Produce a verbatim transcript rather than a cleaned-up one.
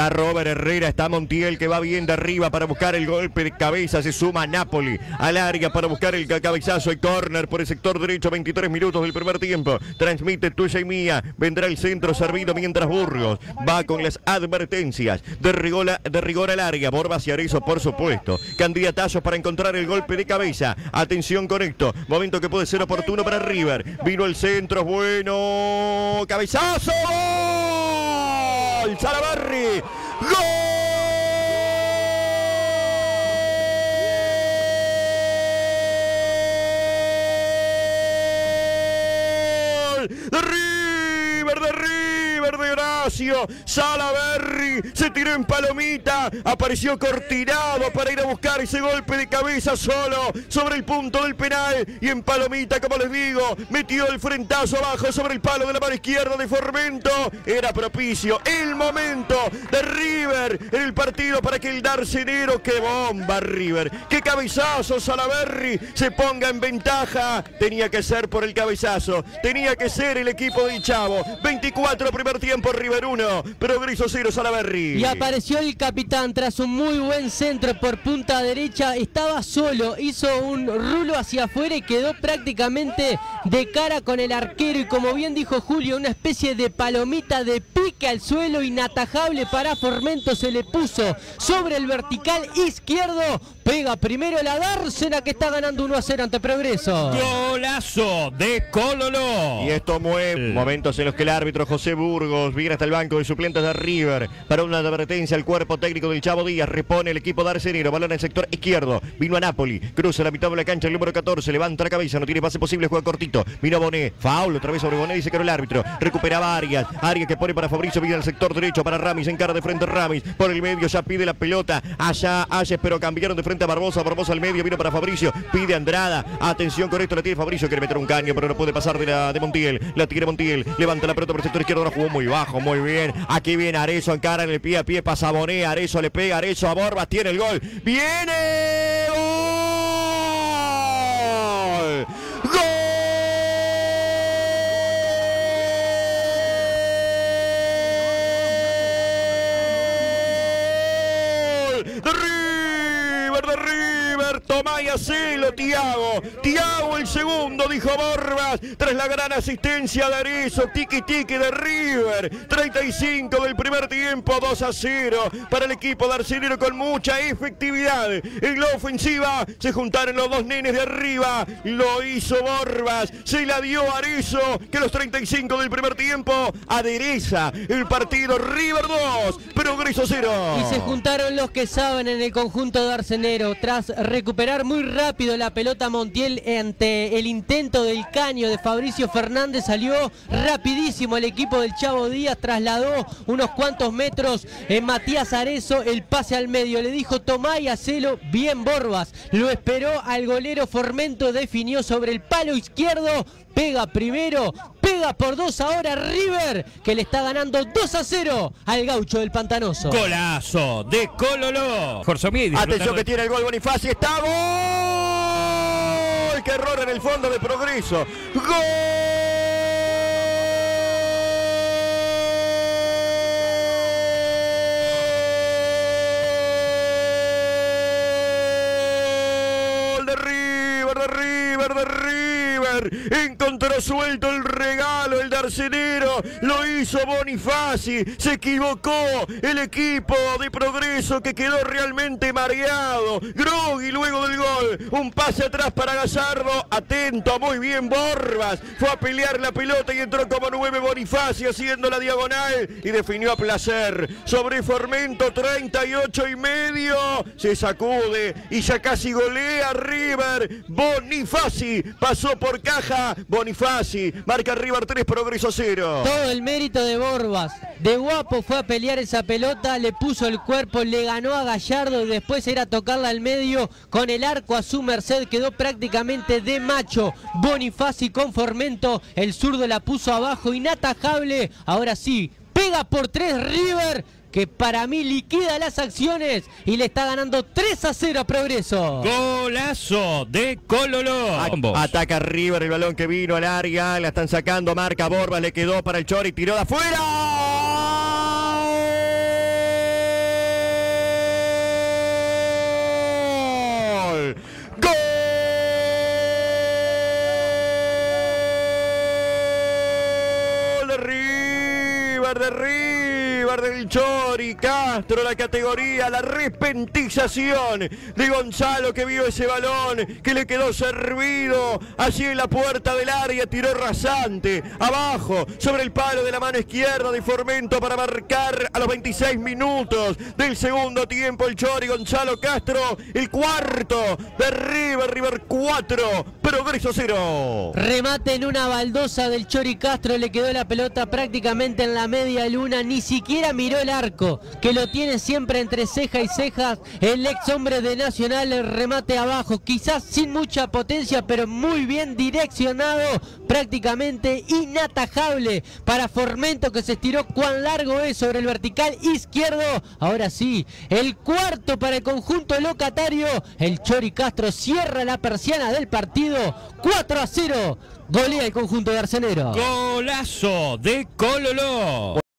A Robert Herrera, está Montiel que va bien de arriba para buscar el golpe de cabeza, se suma Napoli al área para buscar el cabezazo y córner por el sector derecho, veintitrés minutos del primer tiempo, transmite Tuya y Mía, vendrá el centro servido mientras Burgos va con las advertencias de rigor, de rigor al área, Borbas y Arezzo por supuesto, candidatazos para encontrar el golpe de cabeza, atención con esto, momento que puede ser oportuno para River, vino el centro, bueno, cabezazo, ¡gol! Salaverry, ¡gol! De River, de River, de Horacio Salaverry, se tiró en palomita, apareció cortinado para ir a buscar ese golpe de cabeza solo sobre el punto del penal y en palomita, como les digo, metió el frentazo abajo sobre el palo de la mano izquierda de Formento. Era propicio el momento de River en el partido para que el Darcenero, que bomba River, qué cabezazo Salaverry, se ponga en ventaja. Tenía que ser por el cabezazo, tenía que ser el equipo del Chavo. veinticuatro primer tiempo, River uno, Progreso cero, Salaverry. Y apareció el capitán tras un muy buen centro por punta derecha, estaba solo, hizo un rulo hacia afuera y quedó prácticamente de cara con el arquero y como bien dijo Julio, una especie de palomita de pique al suelo inatajable para Formento, se le puso sobre el vertical izquierdo, pega primero la Dársena que está ganando uno a cero ante Progreso. Golazo de Cololo. Y esto mueve momentos en los que el árbitro José Burgos viene hasta el banco de suplentes de River para una advertencia al cuerpo técnico del Chavo Díaz, repone el equipo Darcenero, balón en el sector izquierdo, vino a Napoli, cruza la mitad de la cancha el número catorce, levanta la cabeza, no tiene pase posible, juega cortito, vino Bonet, foul otra vez sobre Bonet, dice que no el árbitro, recuperaba Arias, Arias que pone para Fabricio, viene al sector derecho para Ramis, encara de frente a Ramis, por el medio ya pide la pelota, allá Ayes, pero cambiaron de frente a Barbosa, Barbosa al medio, vino para Fabricio, pide Andrada, atención con esto, la tiene Fabricio, quiere meter un caño, pero no puede pasar de la de Montiel, la tiene Montiel, levanta la pelota por el sector izquierdo, la jugó muy bajo, muy bien, aquí viene Arezzo, encara en el pie a pie, pasa Bonet, Arezzo le pega, Arezzo a Borbas, tiene el gol, viene, gol, gol. De River, de River, toma y hacelo, Thiago. Thiago el segundo, dijo Borbas, tras la gran asistencia de Arezzo, tiki tiki de River. treinta y cinco del primer tiempo, dos a cero para el equipo darcenero con mucha efectividad. En la ofensiva se juntaron los dos nenes de arriba, lo hizo Borbas, se la dio Arezzo, que a los treinta y cinco del primer tiempo adereza el partido. River dos, Progreso cero. Y se juntaron los que saben en el conjunto darcenero, tras recuperar muy rápido la pelota Montiel ante el intento del caño de Fabricio Fernández, salió rapidísimo el equipo del Chavo Díaz, trasladó unos cuantos metros en Matías Arezzo, el pase al medio, le dijo tomá y hacelo, bien Borbas, lo esperó al golero Formento, definió sobre el palo izquierdo, pega primero, pega por dos ahora River, que le está ganando dos a cero al Gaucho del Pantanoso. Golazo de Cololo. Atención que tiene el gol Bonifaci, está gol. Qué error en el fondo de Progreso. Gol de River, de River, de River. Encontró suelto el regalo el darcenero, lo hizo Bonifaci, se equivocó el equipo de Progreso que quedó realmente mareado. Grogui luego del gol, un pase atrás para Gallardo, atento, muy bien Borbas, fue a pelear la pelota y entró como nueve Bonifaci haciendo la diagonal y definió a placer sobre Formento. Treinta y ocho y medio, se sacude y ya casi golea River. Bonifaci pasó por caja, Bonifaci marca River tres, Progreso cero. Todo el mérito de Borbas, de guapo fue a pelear esa pelota, le puso el cuerpo, le ganó a Gallardo y después era tocarla al medio con el arco a su merced, quedó prácticamente de macho Bonifaci con Formento, el zurdo la puso abajo, inatajable, ahora sí, pega por tres River, que para mí liquida las acciones y le está ganando tres a cero a Progreso. Golazo de Cololo. Ataca River, el balón que vino al área, la están sacando, marca Borbas, le quedó para el Chori, tiró de afuera. River, de River, del Chori Castro, la categoría, la repentización de Gonzalo, que vio ese balón, que le quedó servido allí en la puerta del área, tiró rasante, abajo, sobre el palo de la mano izquierda de Formento para marcar a los veintiséis minutos del segundo tiempo el Chori Gonzalo Castro, el cuarto de River, River cuatro, Progreso cero. Remate en una baldosa del Chori Castro, le quedó la pelota prácticamente en la media luna, ni siquiera miró el arco, que lo tiene siempre entre ceja y cejas el ex hombre de Nacional. El remate abajo, quizás sin mucha potencia, pero muy bien direccionado, prácticamente inatajable para Formento, que se estiró. Cuán largo es sobre el vertical izquierdo. Ahora sí, el cuarto para el conjunto locatario. El Chori Castro cierra la persiana del partido. cuatro a cero, golea el conjunto de Arcenero. Golazo de Colo Ló.